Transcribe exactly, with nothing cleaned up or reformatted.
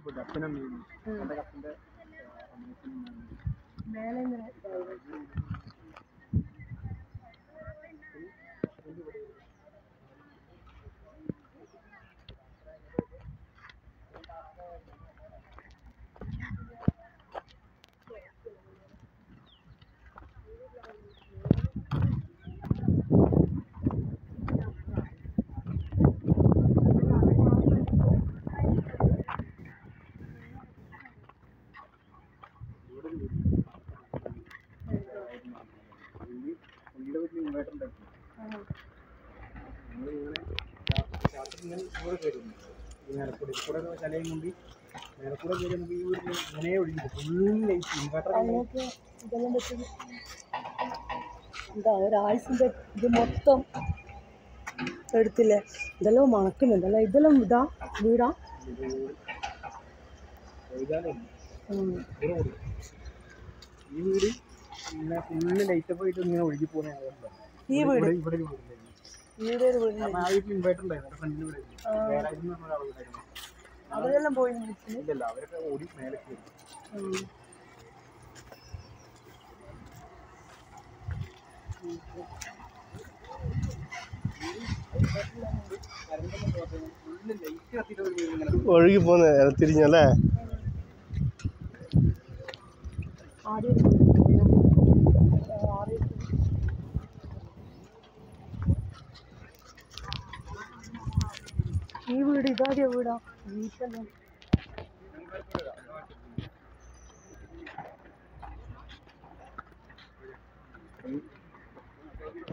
എന്താ ഒരാഴ്ചൻ്റെ ഇത് മൊത്തം എടുത്തില്ലേ? ഇതെല്ലാം മണക്കുന്നുണ്ടല്ലോ. ഇതെല്ലാം ഇതാ വീടാ. ഈ വീട് ഇങ്ങനെ ഫുള്ള് ലൈറ്റപ്പ് ആയിട്ട് ഇങ്ങനെ ഒഴുകി പോകുന്ന ഈ വീട് ഇവിടെ ഇൻവൈറ്റർ ഉണ്ടായിരുന്നു ഫ്രണ്ടിൽ വീട് വേറായിരുന്നു പറഞ്ഞ ആളുണ്ടായിരുന്നു. അവരെല്ലാം പോയി ഇല്ലല്ല അവരൊക്കെ ഓടി മേലെ കയറി. ഒഴുകി പോന്ന് തിരിഞ്ഞല്ലേ? ഈ വീട് ഇതാദ്യ വീടാ. വീട്ടിലെല്ലാം